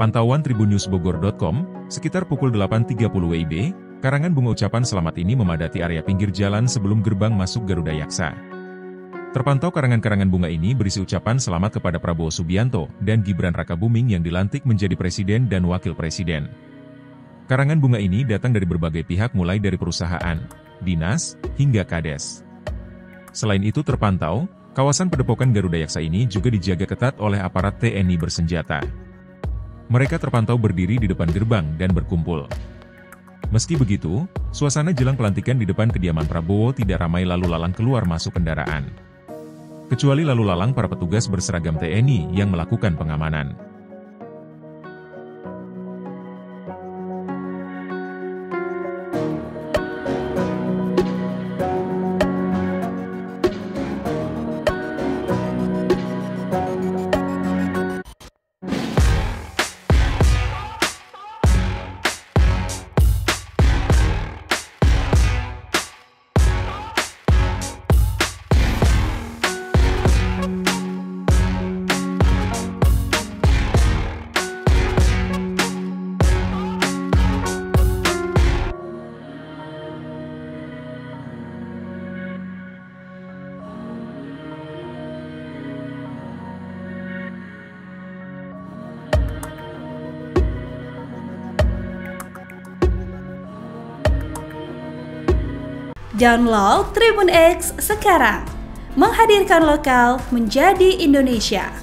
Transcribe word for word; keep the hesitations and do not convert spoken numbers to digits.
Pantauan Tribun News Bogor titik com, sekitar pukul delapan tiga puluh W I B, karangan bunga ucapan selamat ini memadati area pinggir jalan sebelum gerbang masuk Garuda Yaksa. Terpantau karangan-karangan bunga ini berisi ucapan selamat kepada Prabowo Subianto dan Gibran Rakabuming yang dilantik menjadi presiden dan wakil presiden. Karangan bunga ini datang dari berbagai pihak mulai dari perusahaan, dinas, hingga kades. Selain itu terpantau, kawasan Padepokan Garuda Yaksa ini juga dijaga ketat oleh aparat T N I bersenjata. Mereka terpantau berdiri di depan gerbang dan berkumpul. Meski begitu, suasana jelang pelantikan di depan kediaman Prabowo tidak ramai lalu lalang keluar masuk kendaraan. Kecuali lalu lalang para petugas berseragam T N I yang melakukan pengamanan. Download Tribun X sekarang, menghadirkan lokal menjadi Indonesia.